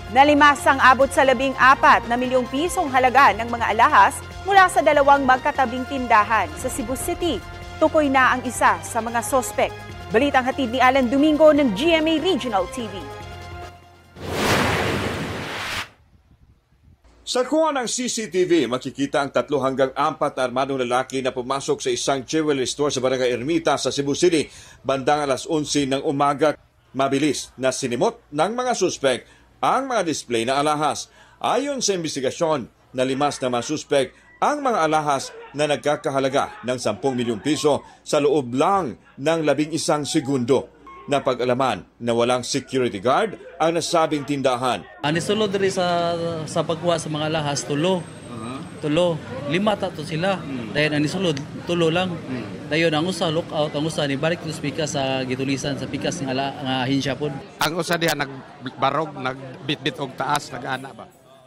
Nalimas ang abot sa 14 na milyong pisong halaga ng mga alahas mula sa dalawang magkatabing tindahan sa Cebu City. Tukoy na ang isa sa mga sospek. Balitang hatid ni Alan Domingo ng GMA Regional TV. Sa kuha ng CCTV, makikita ang 3 hanggang 4 na armadong lalaki na pumasok sa isang jewelry store sa Barangay Ermita sa Cebu City bandang alas 11 ng umaga. Mabilis na sinimot ng mga suspek ang mga display na alahas. Ayon sa investigasyon, nalimas ng mga suspek ang mga alahas na nagkakahalaga ng 10 milyong piso sa loob lang ng 11 segundo. Napag-alaman na walang security guard ang nasabing tindahan. Anisulod rin sa pagkuha sa mga alahas, tulo. Tulo. 5 tato sila. Dahil anisulod, tulo lang. Dayon ang usa lookout, ang usa ni balik to pikas sa gitulisan sa pikas ng ahensya pod. Ang usa diha nagbarog, nagbitbit og taas, nag-ana ba.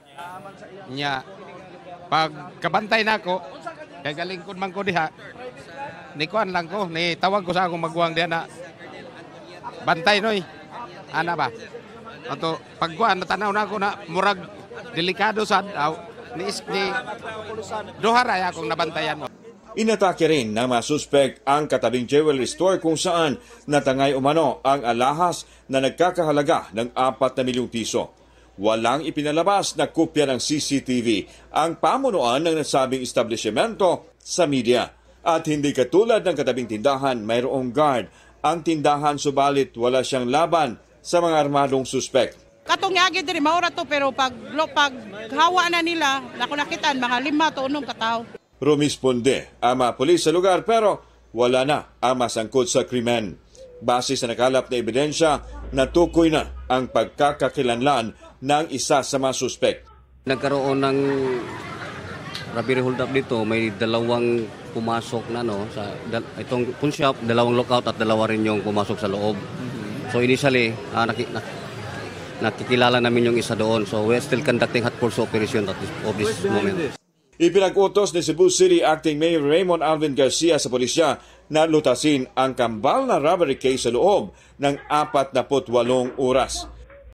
Nya pag kabantay nako, kay galingkod man ko diha. Ni kuan lang ko, ni tawag ko sa akong magwang diha na bantay noy. Ana ba. Ato pagkuan natanaw nako na murag delikado sad ni dohara akong nabantayan mo. Inatake rin ng mga suspek ang katabing jewelry store kung saan natangay umano ang alahas na nagkakahalaga ng 4 na milyong piso. Walang ipinalabas na kopya ng CCTV ang pamunuan ng nasabing establishmento sa media. At hindi katulad ng katabing tindahan, mayroong guard ang tindahan subalit wala siyang laban sa mga armadong suspek. Katong yagi diri maura to pero pag hawa na nila, nakitaan mga 5 to 6 katao. Rumisponde ang mga pulis sa lugar pero wala na ang masangkot sa krimen. Base sa nakalap na ebidensya, natukoy na ang pagkakakilanlan ng isa sa mga suspek. Nagkaroon ng robbery hold up dito, may 2 pumasok na sa itong pawn shop, 2 lookout at 2 rin yung pumasok sa loob. So initially, nakikilala namin yung isa doon. So we're still conducting hot pursuit operation at this moment. Ipinag-utos ni Cebu City Acting Mayor Raymond Alvin Garcia sa pulisya na lutasin ang kambal na robbery case sa loob ng 48 oras.